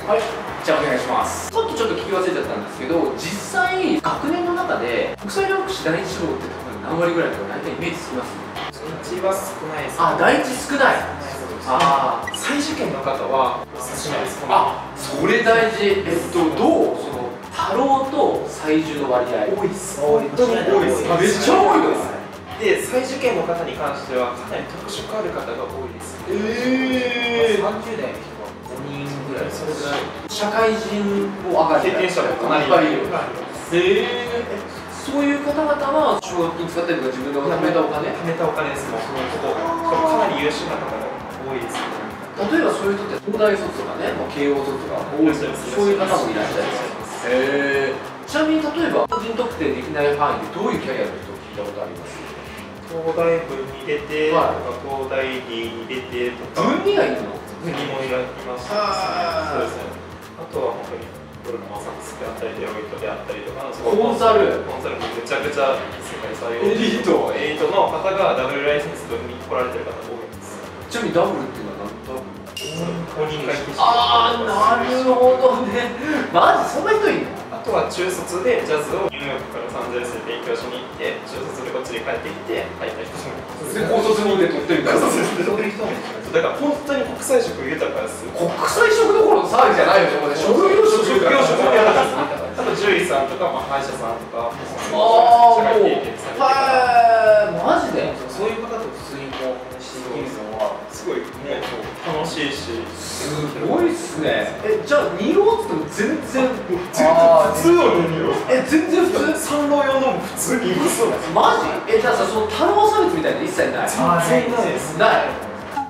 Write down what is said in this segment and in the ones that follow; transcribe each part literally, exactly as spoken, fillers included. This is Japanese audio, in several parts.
はい、じゃあお願いします。ちょっとちょっと聞き忘れちゃったんですけど、実際学年の中で国際療福士第一志望って多分何割ぐらいとか大体イメージつきます？ 第一は少ないです。 あ、第一少ない。ああ、 再受験の方は少ないです。 あ、それ大事。えっとどうその太郎と最重の割合？ 多いです。本当に多いです。 めっちゃ多いです。 で、再受験の方に関してはかなり特殊がある方が多いです。 ええー。 さんじゅう代の人はごにんぐらい。それぐらい。 社会人を上がる経験者もかなりいる。 ええー。そういう方々は奨学金使ったりとか自分で貯めたお金？ 貯めたお金です。もうそのここかなり優秀な方が多いです。 例えばそういう人って東大卒とかね、まあ、慶応卒とか多いです。そういう方もいらっしゃいます。へえ。ちなみに例えば個人特定できない範囲でどういうキャリアの人を聞いたことあります？ 東大部に出てとか、東大理に出てとか。 文理がいるの？ 文理もいらっしゃいます。そうですね。あとは本当にゴルフマサックスであったりデロイトであったりとか、 コンサルコンサルもめちゃくちゃ世界最大エリートエリートの方がダブルライセンスと見に来られてる方多いです。 ちなみにダブルっていうのは何ダブル？ 公認会計士。 ああ、なるほどね。マジそんな人いるの？ あとは中卒でジャズをニューヨークからロサンゼルスで勉強しに行って中卒でこっちに帰ってきて入った人もいます。 高卒にで取ってみたいな。そういう人もだから本当に国際色豊かです。 国際色どころの騒ぎじゃないよね。職業職職業職業あと獣医さんとか、まあ、歯医者さんとか、 ああ、もう、 はい、マジでそういう方と普通にこう話していけるのはすごいね、楽しいし、 すごいっすね。え、じゃあに浪っつっても全然普通のに浪。 え、全然普通。 三浪四浪も普通にいますよ。 マジ？え、じゃあさ、その太郎差別みたいなの一切ない？ 全然ないです。 ない。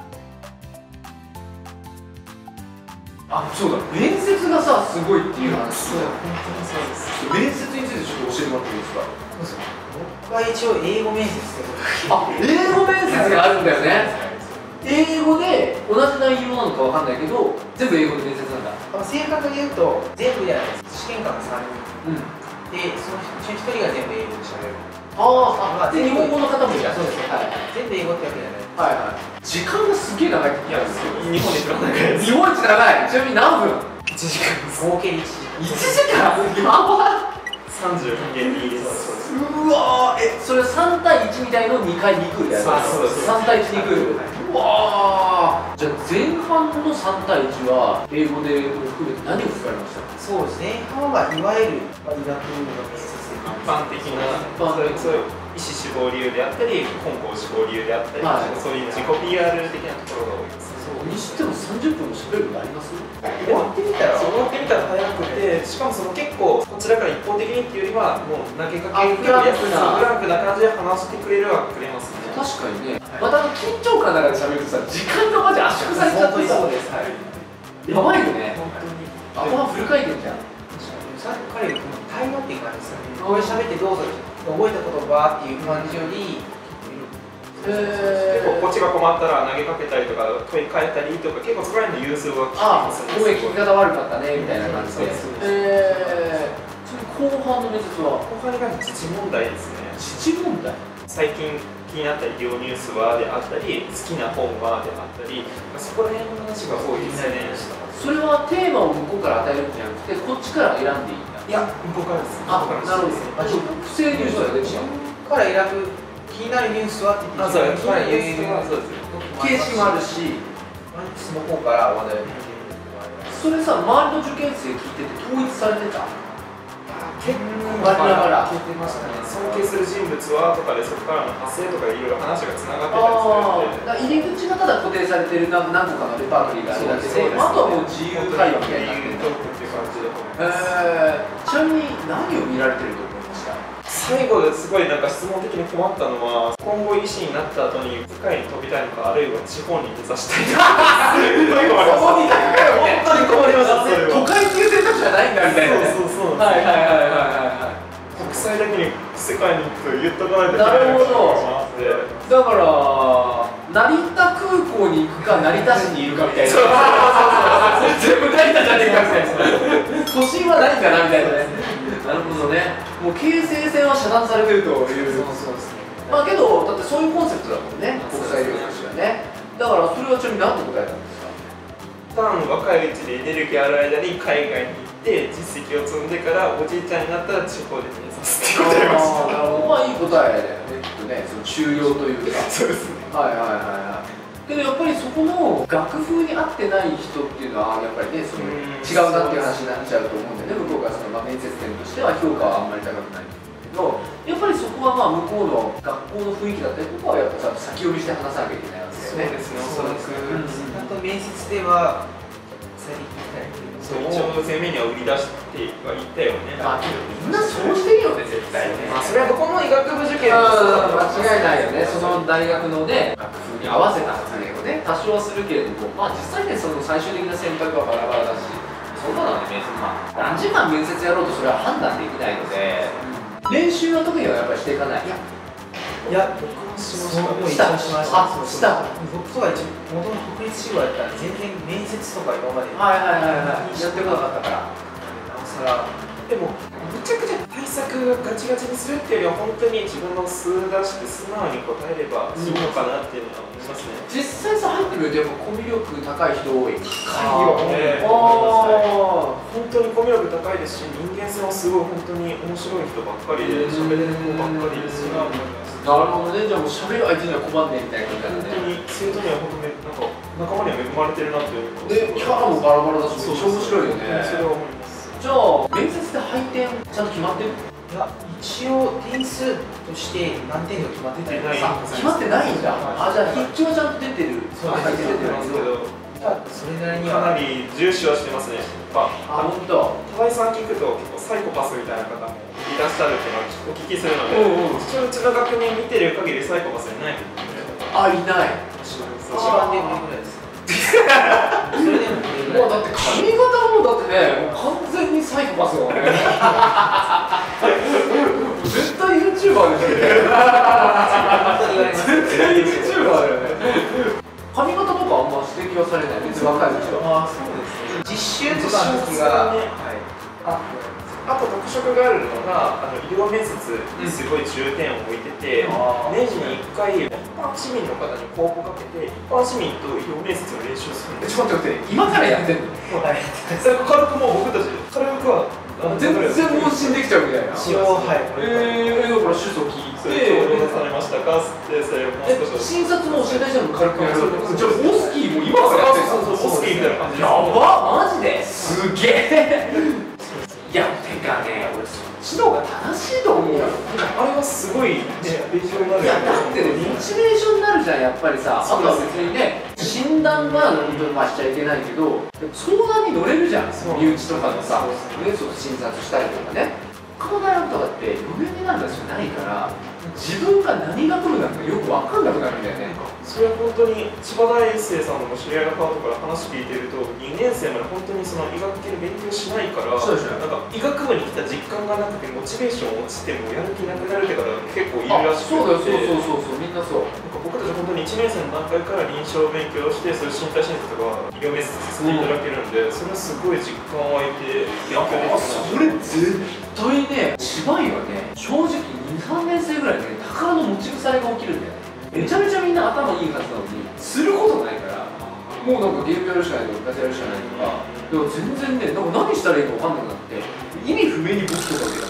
あ、そうだ、面接がさ、すごいっていう話。 そう、本当にそうです。 面接についてちょっと教えてもらっていいですか？ 僕は一応英語面接ってあ、英語面接があるんだよね。英語で同じ内容なのかわかんないけど、全部英語で面接なんだ。 正確に言うと、全部ではないです。試験官がさんにん。うん。で、そのうちひとりが全部英語で喋る。 ああ、で、日本語の方もいらっしゃる。 そうですね。はい。全部英語ってわけじゃない。 はいはい。時間がすげえ長いって聞いたんですよ。 日本で一番長いです。 日本一長い。ちなみに何分？ いちじかんです。合計でいちじかん。 いちじかん？やばい。 さんじゅう分限にです。 うわー、え、それはさん対いちみたいのにかいにクールやるの？ そうです。 さん対いちにクール。うわー。じゃあ前半のさん対いちは英語で含めて何を聞かれました？ そうですね。前半はいわゆる医学部の面接で一般的なそういう医師志望理由であったり、本校志望理由であったり、はい、そういう自己 ピーアール 的なところが多いです。 そうにしてもさんじゅっぷんも喋ることあります？ 終わってみたら終わってみたら早くて、しかもその結構こちらから一方的にっていうよりはもう投げかけるフランクなフランクな感じで話してくれるはくれますね。 確かにね。また緊張感の中で喋るとさ、時間がマジ圧縮されちゃってさ、 そうです。はい。 やばいよね。 本当に。 頭フル回転じゃん。 さっき彼が対話っていう感じですよね。これ喋ってどうぞ覚えたことばっていう感じより。結構こっちが困ったら投げかけたりとか問い変えたりとか結構そこら辺の融通はああ、ごめん聞き方悪かったねみたいな感じで。えー、それ後半の面接は後半に関して自治問題ですね。 自治問題最近気になった医療ニュースはであったり好きな本はであったりそこら辺の話が多いですね。 それはテーマを向こうから与えるんじゃなくてこっちから選んでいいんだ。 いや、向こうからです。 あ、なるほど。不正ニュースが出てきたから選ぶ気になるニュースはって言って、そうです。 形式もあるし、 その方から話題をそれさ、周りの受験生聞いてて統一されてた？ 結構バラバラ聞いてましたね。尊敬する人物はとかでそこからの派生とかいろいろ話がつながってたりするんで、 入り口がただ固定されてる何個かのレパートリーがあるだけで、あとはもう自由会話みたいになってる。 自由トークっていう感じだと思います。 えー、ちなみに何を見られてると思いました？ 最後ですごいなんか質問的に困ったのは今後医師になった後に世界に飛びたいのかあるいは地方に目指したいのかすごい困ります。 そこにだけ本当に困りますね。都会っていう選択肢はないんだみたいな。 そうそうそう。 はいはいはいはいはい。 国際だけに世界に行くと言っとかないといけなないるほど。だから成田空港に行くか成田市にいるかみたいな。全部成田じゃねえかみたいな。都心は何かなみたいなね。なるほどね。もう京成線は遮断されてるという。 そうですね。 まあけどだってそういうコンセプトだもんね。国際留学士がね。だからそれはちなみに何て答えたんですか？ 一旦若いうちで出る気ある間に海外に行って実績を積んでからおじいちゃんになったら地方で面接って答えました。 なるほど、まあいい答えだよね、きっとね、その中庸というか。 そうですね。 はいはいはいはい。けどやっぱりそこの楽譜に合ってない人っていうのはやっぱりね、その違うなっていう話になっちゃうと思うんでね、向こうがその、まあ、面接点としては評価はあんまり高くないんですけど、やっぱりそこはまあ向こうの学校の雰囲気だったりとかはやっぱちゃんと先読みして話さなきゃいけないわけですよね。 そうですね、おそらく。 ちゃんと面接では伝えていきたいけど、 そう一応前面には売り出してはいったよね。 まあけどみんなそうしてるよね、絶対ね。 まあそれはどこの医学部受験も間違いないよね。その大学のね、楽譜に合わせた発言をね、多少はするけれども、まあ実際ね、その最終的な選択はバラバラだし、そんなのはね、面接、まあ何時間面接やろうとそれは判断できないので、練習は特にはやっぱりしていかない。 いや、僕もしました。しました。 あ、した。 僕とか一応元の国立志望やったら全然面接とか今まではいはいはいはいやってこなかったから。 なおさら。 でもむちゃくちゃ対策がガチガチにするっていうよりは本当に自分の数出して素直に答えればいいのかなっていうのは思いますね。 実際さ入ってみるとやっぱコミュ力高い人多い。 高いよね。本当にコミュ力高いですし、人間性はすごい本当に面白い人ばっかりで喋れる子ばっかりですしな。 なるほどね、じゃあもう喋る相手には困んねえみたいな感じだね。 本当に生徒には本当になんか仲間には恵まれてるなっていう。 で、キャラもバラバラだし、めっちゃ面白いよね。 それは思います。 じゃあ面接で配点ちゃんと決まってる？ いや、一応点数として何点が決まっててない。 あ、決まってないんだ。あ、じゃあ筆記はちゃんと出てる。 そうです、出てますけど、それなりにかなり重視はしてますね。あ、 本当。 高井さん聞くと結構サイコパスみたいな方もいらっしゃるっていうのはお聞きするので、うちの学年見てる限りサイコパスいない。 あ、いない。 一番でもいいぐらいです。それでももうだって髪型もだってね、もう完全にサイコパスだもんね。絶対 ユーチューバーですよね。絶対 ユーチューバーだよね。髪型とかあんま指摘はされない。別に若いでしょ。 ああ、そうですね。実習とかの時が、 ああと特色があるのが、あの医療面接にすごい重点を置いてて、年にいっかい一般市民の方に公募かけて、一般市民と医療面接の練習をするんです。 ちょっと待って、今からやってんの？ はい。 それ軽くもう僕たち軽くは全然問診できちゃうみたいな。 一応はい。 ええ、だから手相聞いて、 どうされましたかってそれをもう少し。 診察も教えないじゃん、軽くやる。じゃあオスキーも今からやってんの？ オスキーみたいな感じ。 やば、マジで？すげえ。いや、てかね、俺そっちの方が正しいと思うよ。 あれはすごいね、勉強になる。 いや、だってね、モチベーションになるじゃん、やっぱりさ。あとは別にね、診断は本当にまあしちゃいけないけど、相談に乗れるじゃん、身内とかのさ、ね、そう診察したりとかね。他の大学とかって、嫁になるんじゃないから、自分が何が来るのかよく分かんなくなるんだよね。 それは本当に千葉大生さんの知り合いの方から話聞いてると、にねん生まで本当にその医学系で勉強しないから、 そうでしょ。 なんか医学部に来た実感がなくてモチベーション落ちてもやる気なくなるって方が結構いるらしくて。 そうだよ、そうそうそうそう、みんなそう。 なんか僕たち本当にいちねん生の段階から臨床勉強して、そういう身体診察とか医療面接させていただけるんで、それはすごい実感湧いて勉強できるな。 それ絶対ね、芝居はね、正直に、さんねん生ぐらいで、ね、宝の持ち腐れが起きるんだよね。めちゃめちゃみんな頭いいはずなのに、することないから、もうなんかゲームやるしかないとか、部活やるしかないとか、でも全然ね、なんか何したらいいか分かんなくなって、意味不明に簿記とか受けた。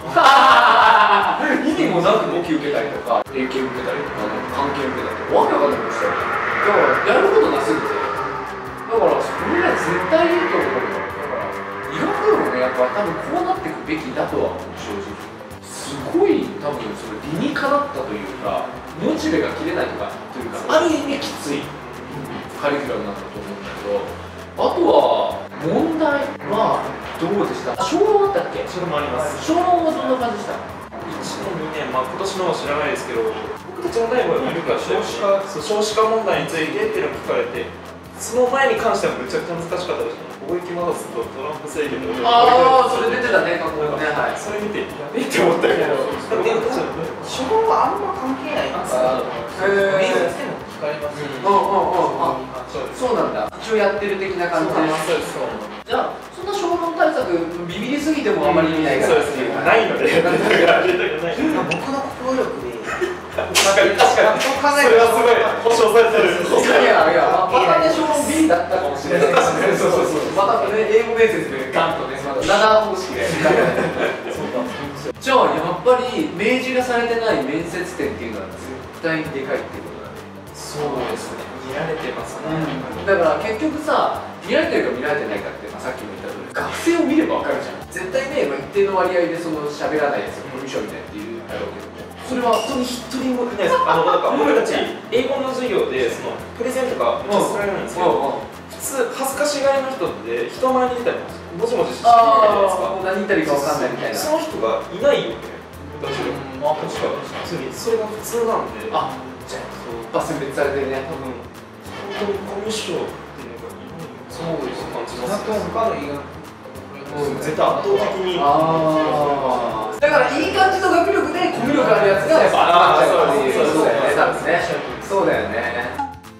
意味もなく簿記受けたりとか、英検受けたりとか、関係受けたりとか、わけわかんないことしたよ。だから、やることなすぎて、だから、それね、絶対いいと思うよ。だから、医学部もね、やっぱ多分こうなっていくべきだとは思う、正直。すごい多分それ理にかなったというか、モチベが切れないとかというか、ある意味きついカリキュラムなんだと思うんだけど、あとは問題はどうでした？小論あったっけ？ それもあります。 小論はどんな感じでした？ いちねん、にねん、まあ今年のは知らないですけど、僕たちの代は見るから少子化、そう少子化問題についてっていうのを聞かれて、その前に関してはめちゃくちゃ難しかったですね。貿易摩擦とトランプ政権のああ、それ出てたね、過去ね。はい。 それ見て、やべえって思ったけど、 でも、初号はあんま関係ないんですか？面接でも聞かれますよね。 うんうんうん。あ、そうなんだ。一応やってる的な感じで。 そうです。 じゃあ、そんな小論対策、ビビりすぎてもあまり意味ないから。 そうですね。ないので、 僕の心力で。 なんか確かにそれはすごい保証されてる。 いやいやいや、まあ、パターンで小論 B だったかもしれれないですね。 そうそうそう。またね、英語面接でガンとね、またなな方式で。じゃあ、やっぱり明示がされてない面接点っていうのは絶対にでかいっていうことだね。 そうですね。見られてますね。 だから結局さ、見られてるか見られてないかって、まあ、さっきも言った通り、学生を見れば分かるじゃん。絶対ね、まあ、一定の割合でその喋らないやつがコミュ障みたいなっているだろうけど、それは本当に一人もいないです。 あの、なんか僕たち英語の授業でそのプレゼンとかめっちゃされるんですけど、普通恥ずかしがりの人って人前に出たりもじもじしてるじゃないですか。 何言ったらいいか分かんないみたいな。 その人がいないよね。私は。 まあ確かに。 それが普通なんで。 あ、じゃあそう、選別されてるね。 多分本当にコミュ障っていうのがいない。 そうですね。 感じます。 他の医学絶対圧倒的に。 ああ。だからいい感じの学力でコミュ力あるやつがやっぱ集まっちゃうっていう。そうだよね。多分ね。そうだよね。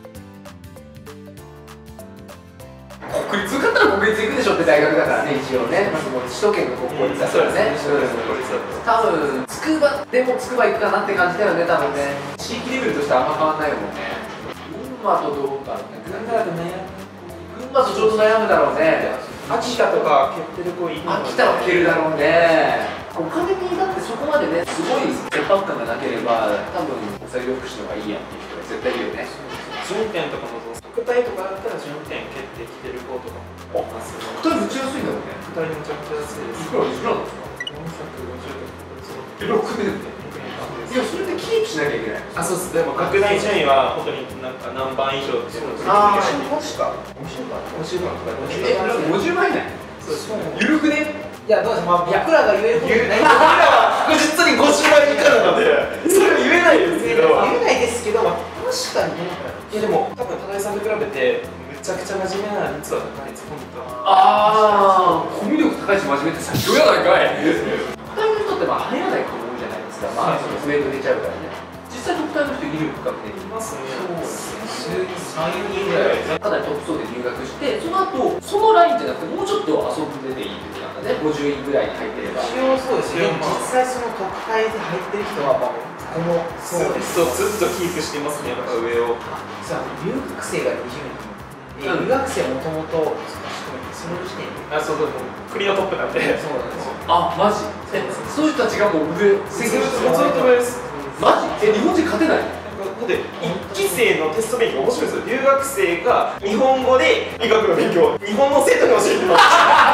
国立受かったら国立行くでしょって大学だからね、一応ね。まずもう首都圏の国公立だからね。多分筑波でも筑波行くかなって感じだよね、多分ね。地域レベルとしてあんま変わんないもんね。群馬とどうかね。群馬と悩む。群馬とちょうど悩むだろうね。 秋田とか蹴ってる子いるので。 秋田は蹴るだろうね。お金にだってそこまでね、すごい切迫感がなければ、多分国際福祉の方がいいやっていう人が絶対いるよね。 順天とかの国体とかだったら順天蹴ってきてる子とかもいますよね。 国体めっちゃ安いんだもんね。 国体めちゃくちゃ安いです。 いくらいくらなんですか？ よんひゃくごじゅうとか。 ろくねんで。いや、それでキープしなきゃいけない。 あ、そうです。でも学内順位は本当になんか何番以上っていうのを取りあー決めて。 確かごじゅうばんごじゅうばんとかえ、ごじゅうまん以内？ そうですね。 ゆるくね？ いや、どうですか、まあ、僕らが言えることじゃない。 僕らは確実にごじゅうばん以下なので、それは言えないですけど。 言えないですけど、まあ、確かにどうかな。 いやでも多分多田井さんと比べてめちゃくちゃ真面目な率は高いです。本当。 ああ、コミュ力高いし真面目って最強やないかい。特待の人ってまあ入らない子も多いじゃないですか。まあ、その上に出ちゃうからね。実際特待の人いる学年に。 いますね。 数人、さん、よにんぐらい。 かなりトップ層で入学して、その後そのラインじゃなくてもうちょっと遊んでていいっていうなんかね、ごじゅういぐらいに入ってれば。 一応そうですね。実際その特会で入ってる人は、まあ、このそうです。ずっとキープしてますね。やっぱ上を。 さあ、留学生がにじゅうにん。留学生もともとその時点で。 あ、そうそう。国のトップなんで。 そうなんですよ。 あ、マジ？え、そういう人たちがもう上、 ずっと上です。 マジ？え、日本人勝てない？ だっていっき生のテスト勉強面白いですよ。留学生が日本語で医学の勉強、日本の生徒に教えてます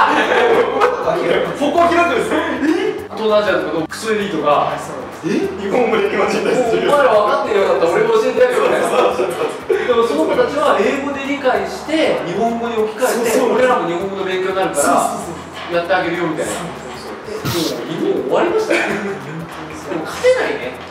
。歩行記録です。 え？東南アジアとかのクソエリートが、 そうえ？ 日本語で日本人です。 お前ら分かってるようだったら俺も教えてやるよね。でもその子たちは英語で理解して日本語に置き換えて、俺らも日本語の勉強になるからやってあげるよみたいな。もう日本終わりましたね。でも勝てないね。